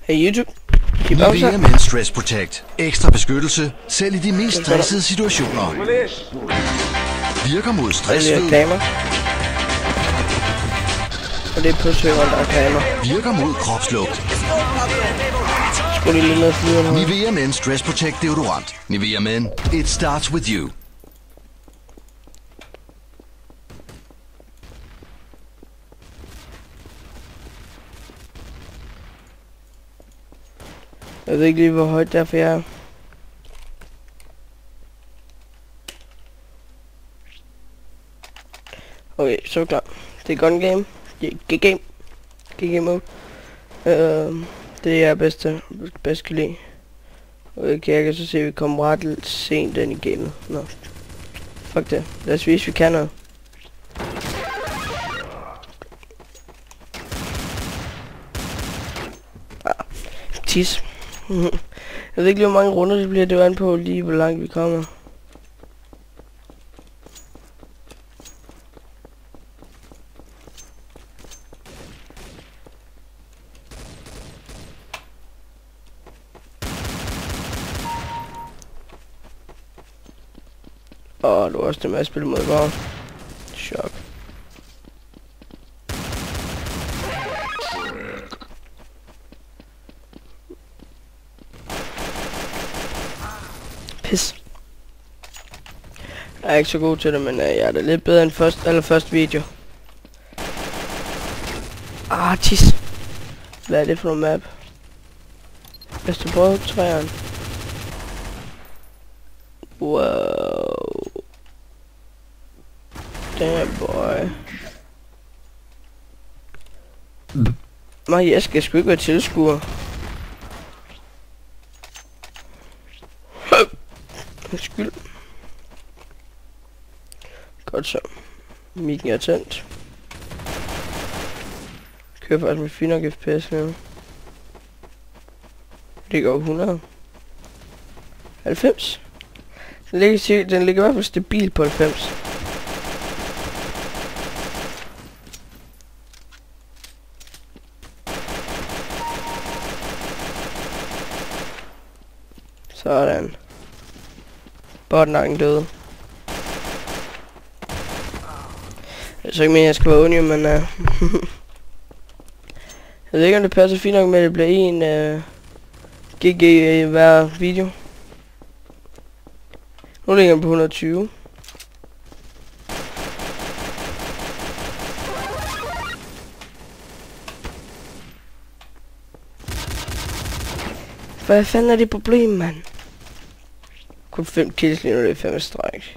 Hey YouTube. Nivea Men Stress Protect. Ekstra beskyttelse, selv i de mest stressede situationer. Virker mod stressfed. Og det er på søvn, der er reklamer. Virker mod kropslugt. Skulle lige med flyverne. Nivea Men Stress Protect deodorant. Nivea Men. It starts with you. Jeg ved ikke lige, hvor højt derfor jeg er. Okay, så klar. Det er gun game. GG mode. Det er bedst kan lide. Okay, jeg kan så se, at vi kommer ret sent ind i gamet. Nå. Fuck det. Lad os vise, vi kan noget. Tis. Jeg ved ikke lige, hvor mange runder det bliver. Det var an på lige, hvor langt vi kommer. Det var også det med at spille mod bare. Chok. Pis. Jeg er ikke så god til det, men jeg er da lidt bedre end første video. Tis. Hvad er det for en map? Lad os prøve træerne. Wow. Damn boy. Nej, jeg skal sgu ikke være tilskuer. Skyld. Godt så. Mikken er tændt. Kører faktisk med fint nok FPS nu. Det går 100. 90. Den ligger i hvert fald stabil på 90. Sådan. Botnakken døde. Jeg så ikke mere, jeg skal være unig, men jeg ved ikke, om det passer fint nok med, at det bliver en GG i hver video. Nu ligger den på 120. Hvad fanden er det problem, mand? Kun 5 kills lige nu, det er 5 stræk.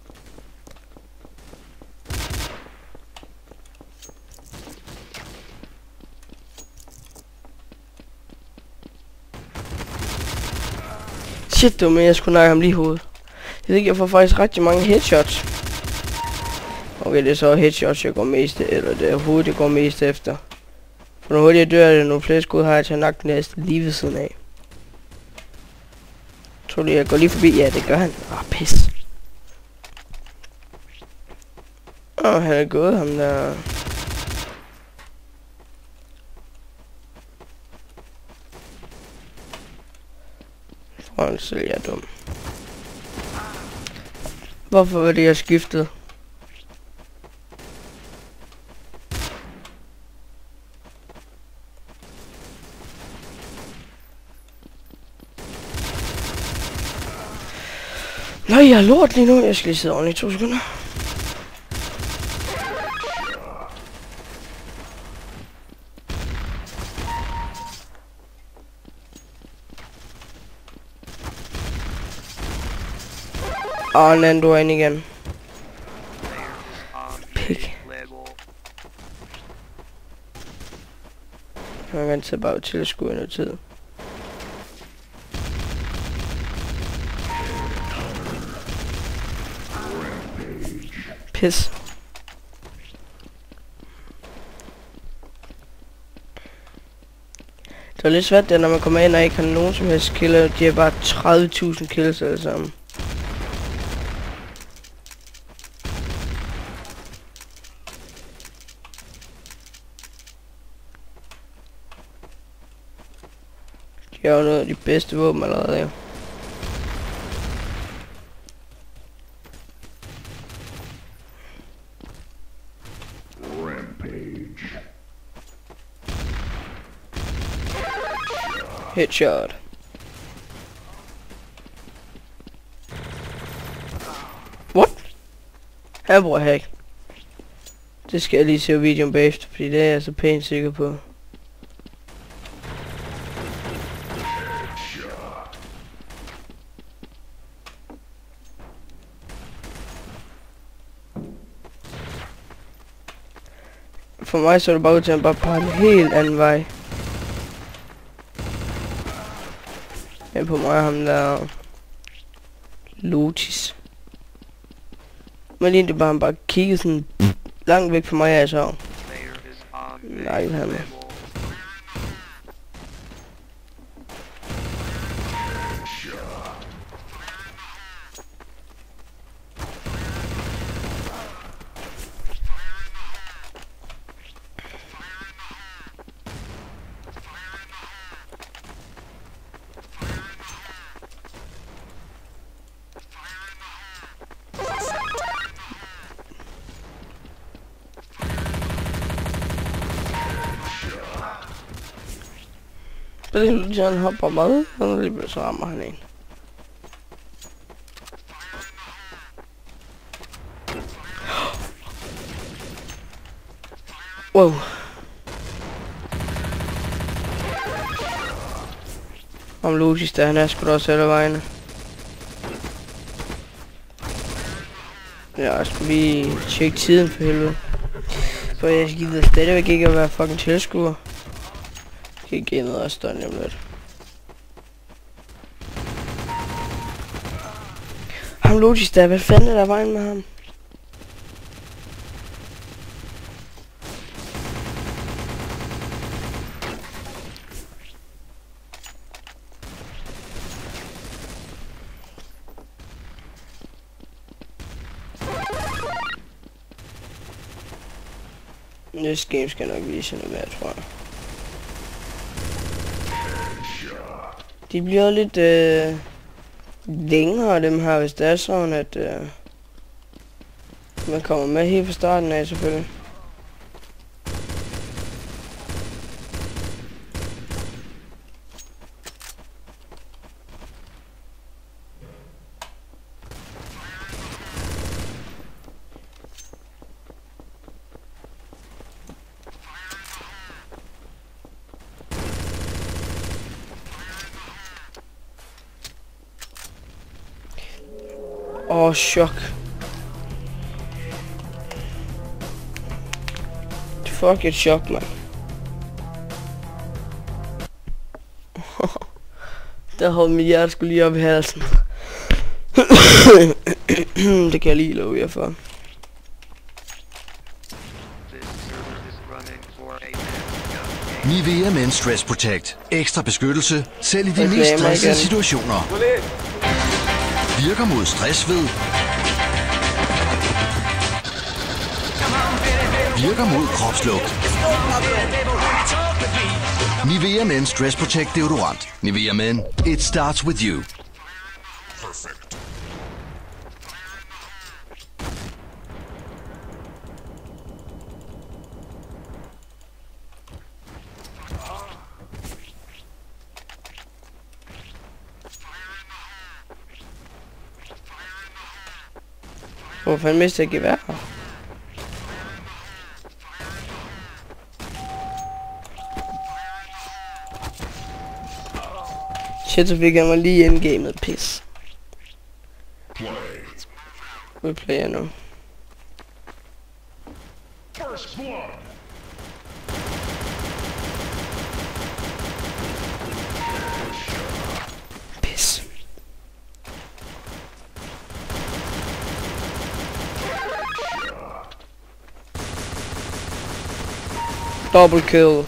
Shit, du, men jeg skulle nakke ham lige i hovedet. Jeg ved ikke, jeg får faktisk rigtig mange headshots. Okay, det er så headshots, jeg går mest eller det er hovedet, jeg går mest efter. For når hurtigt jeg dør, det nogle flere skud har jeg til at nakke næsten lige ved siden af. Tror du, jeg går lige forbi? Ja, det gør han. Pis. Han er gået, ham der. Foran selv, jeg er dum. Hvorfor var det, jeg skiftede? Nej, jeg er lort lige nu. Jeg skal lige sidde ordentligt i 2 sekunder. Nando er ind igen. Pik. Jeg er vant til bare at tilskue noget tid. Pis. Det er lidt svært der, når man kommer ind og ikke har nogen som helst killer. De har bare 30.000 kills alle sammen. De har jo noget af de bedste våben allerede, jo. Headshot. What? Her bruger jeg ikke. Det skal jeg lige se videoen bagefter, fordi det er jeg så pænt sikker på. For mig så er det bare ud til at bare pege en helt anden vej. Men på mig ham der Lotis. Men lige det bare han bare kiggede sådan langt væk fra mig, jeg så. Nej, han er. Så han hopper med, og lige så rammer han en. Wow. Om Lucis der, han er sgu da også alle vejene. Ja, jeg skulle lige tjekke tiden for helvede. For jeg gider stadigvæk ikke at være fucking tilskuer. Jeg kan ned og stå lige lidt. Ham Lotis der, hvad fanden er der vejen med ham? Næste game skal nok vise noget mere, tror jeg. De bliver lidt længere, dem her, hvis det er sådan, at man kommer med helt fra starten af, selvfølgelig. Åh, chok. Fuck et chok, man. Der holdt mit hjerte skulle lige op i halsen. Det kan jeg lige love jer for. Nivea Men Stress Protect. Ekstra beskyttelse, selv i de mest stressede situationer. Virker mod stress ved. Virker mod kropslugt. Nivea Men Stress Protect deodorant. Nivea Men, it starts with you. Perfect. Hvor fanden mister jeg gevær? Shit, så fik jeg mig lige endgamet, pis. Vi player nu. Pis. Double kill.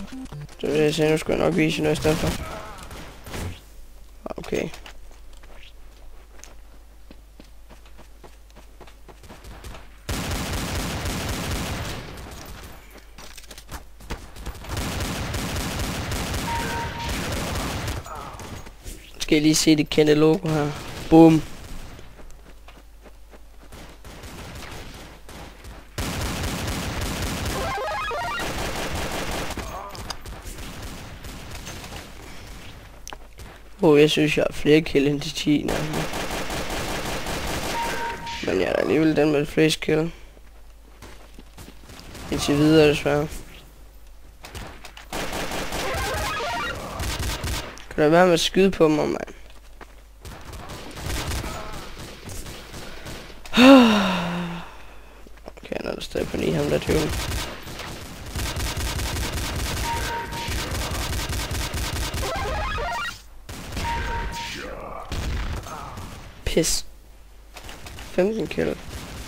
Så det jeg nu skulle jeg nok vise noget i stedet for. Okay. Skal jeg lige se det kendte logo her. Boom. Jeg synes jeg har flere kill end de 10 nærmere. Men jeg er alligevel den med flest kill. Indtil videre desværre. Kan der være med at skyde på mig, mand? Okay, han er der stadig på 9, ham der tyven. Pis. 15 kill.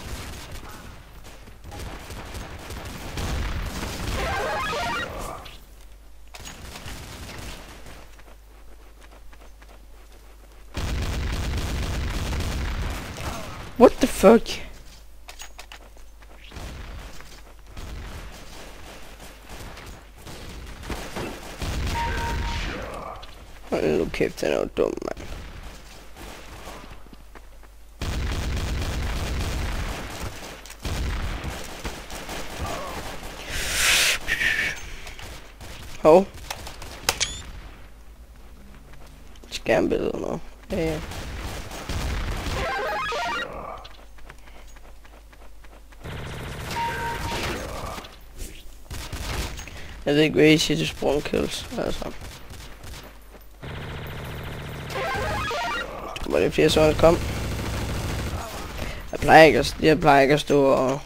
What the fuck? Hold nu kæft, den er jo dum, mand. Hov. Skærmbillede og noget. Ja. Jeg ved ikke, hvad I siger til spawn kills, altså. Var det 80 år, der kom? Jeg plejer ikke at stå og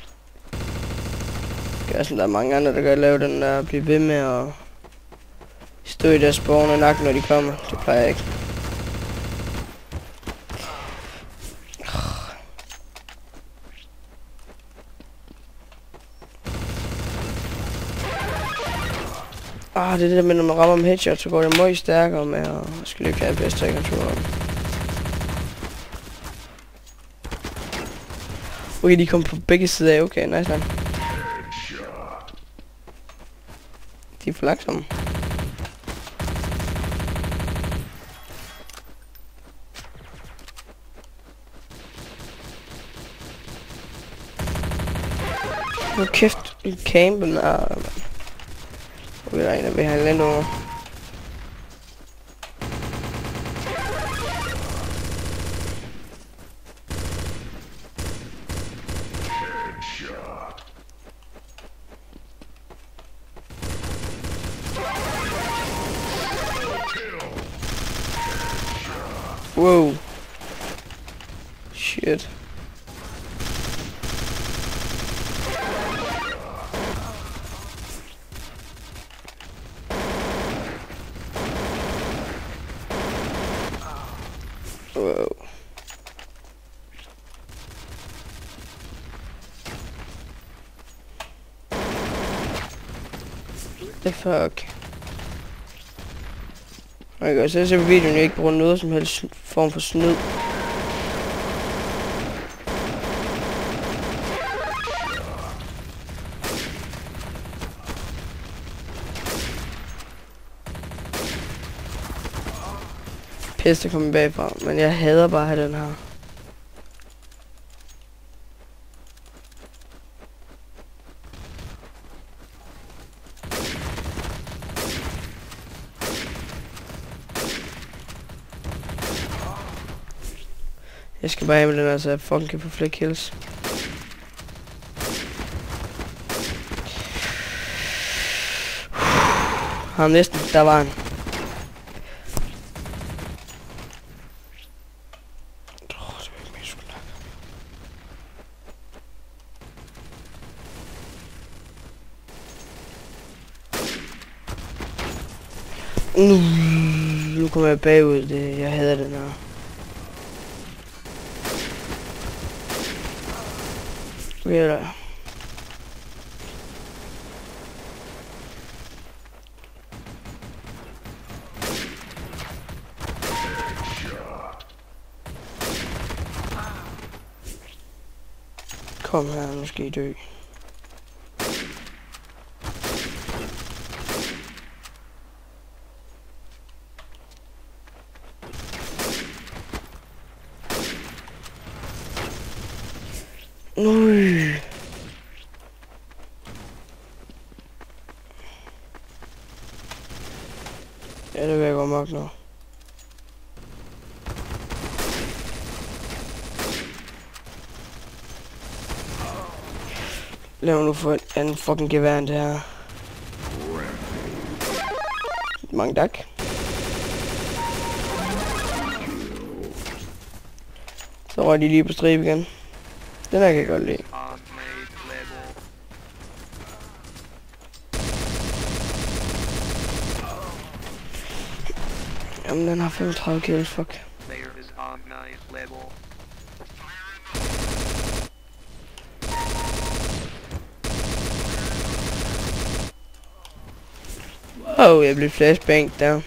gøre sådan, der er mange andre, der kan lave den der, blive ved med at stå i deres spawn og nakke, når de kommer. Det plejer jeg ikke. Det er det der med, når man rammer med headshot, så går det meget stærkere med at skulle ikke have bedste kontrollen. Okay, de kommer på begge sider af. Okay, nice man. De er for langsomme. Nu kæft, campen er... Okay, der er en, der vil have lidt over. Wow. Shit. Wow. The fuck. Jeg kan også se på videoen, jeg ikke bruger noget som helst form for snyd. Pisse, der kommer bagfra, men jeg hader bare at have den her. Jeg skal bare have med den her, så jeg fucking kan få flere kills. Ham næsten, der var han. Nu kommer jeg bagud, jeg hader den her. Okay, der. Kom her, nu skal I dø. Ja, det vil jeg godt nok nu. Lad mig nu få en anden fucking gevær end det her. Mange tak. Så røg de lige på stribe igen. Den her kan jeg godt lide. Jamen den har 35 kills, fuck. Wow, jeg blev flashbang der.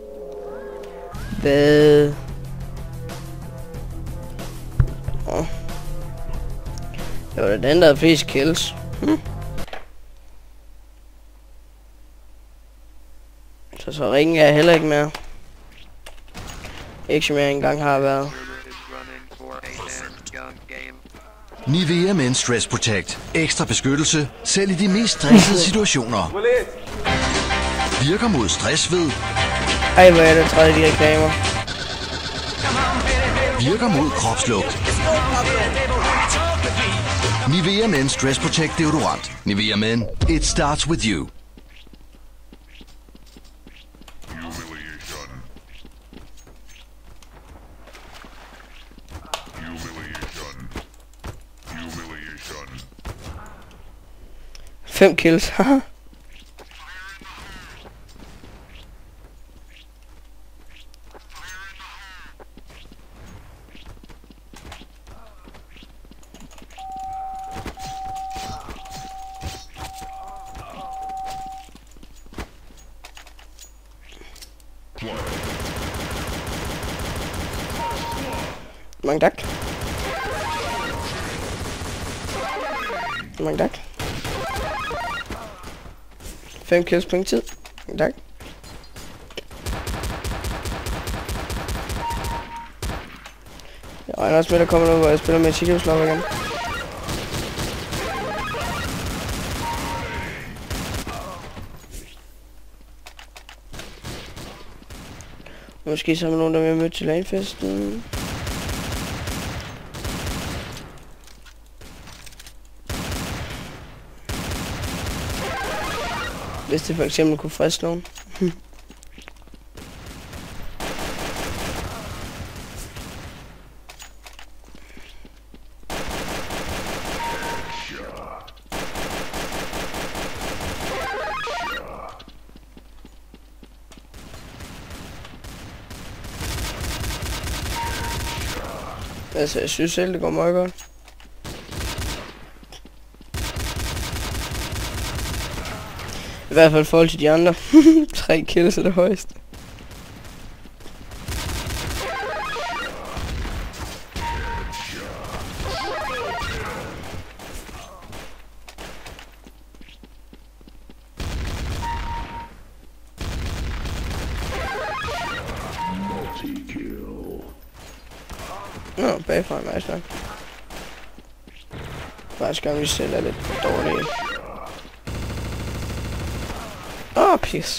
Hvad? Åh. Det var da den, der havde flest kills. Så ringer jeg heller ikke mere. Ikke som jeg engang har været. Nivea Men Stress Protect. Ekstra beskyttelse, selv i de mest stressede situationer. Virker mod stress ved. Ej, hvor er det træet de reklamer. Virker mod kropslugt. Nivea Men Stress Protect deodorant. Nivea Men, it starts with you. Fem kills, haha. Mange tak. Mange tak. 5 kills på en tid. Mange tak. Jeg regner også med, at der kommer noget, hvor jeg spiller med Cheetos-lov igen. Måske så med nogen, der vil møde til LAN-festen. Hvis det for eksempel kunne friste nogen. Altså, jeg synes selv, det går meget godt. I hvert fald i forhold til de andre. 3 kills er det højeste. Nå, bagfra, nice nok. Faktisk gerne vi selv er lidt dårlige. Åh, pis.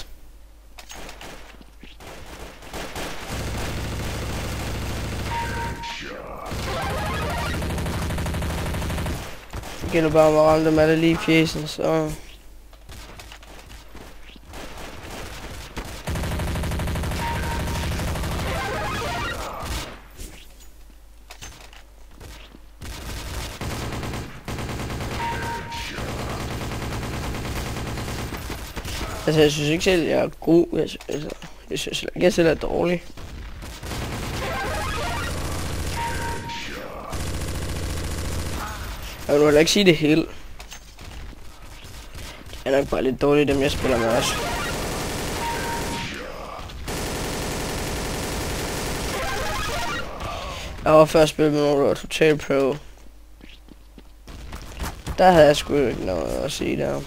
Det gælder bare om at ramme dem alle lige i fjesen, så... Altså, jeg synes ikke selv, jeg er god. Jeg synes ikke, jeg selv er dårlig. Jeg vil nu heller ikke sige det hele. Jeg er nok bare lidt dårlig, dem jeg spiller med også. Jeg har først spillet med nogen, der var total pro. Der havde jeg sgu ikke noget at sige der.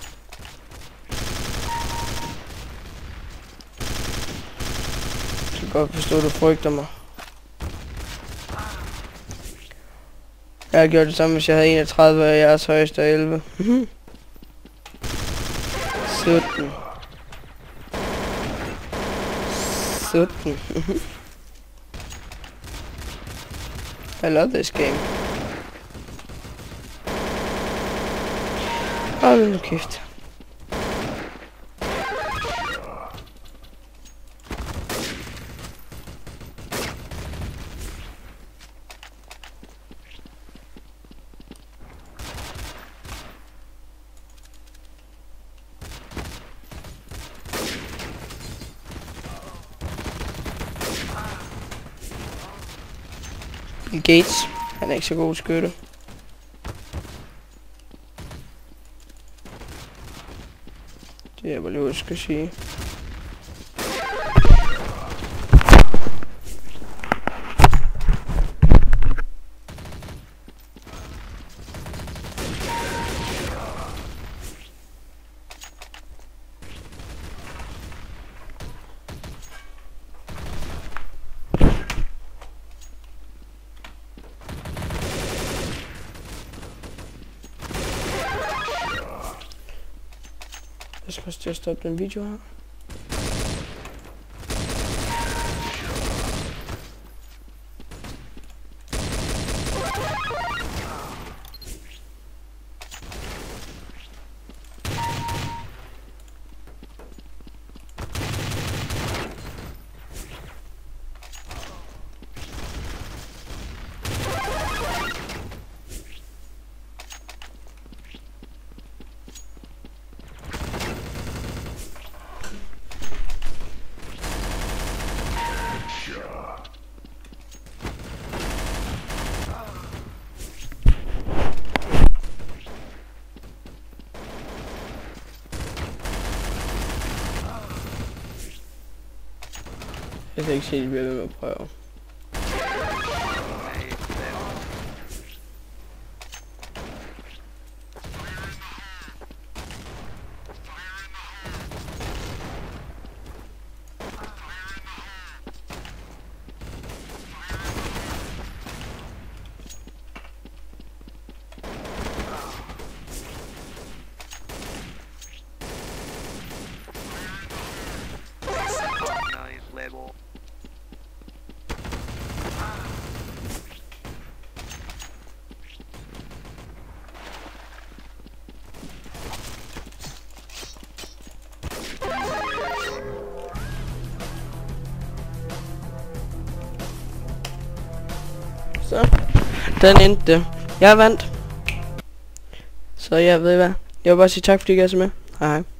Jeg kan godt forstå, at du frygter mig. Jeg har gjort det samme, hvis jeg havde 31, og jeres højeste er 11. 17. 17. I love this game. Hold nu kæft. Bill Gates, han er ikke så god skytte. Det er bare lige, hvad jeg skal sige. Jeg skal også til at stoppe den video her. Jeg kan ikke se, at de bliver ved med at prøve. Så, den endte. Jeg vandt. Så jeg ved hvad. Jeg vil bare sige tak, fordi I gav så med. Hej hej.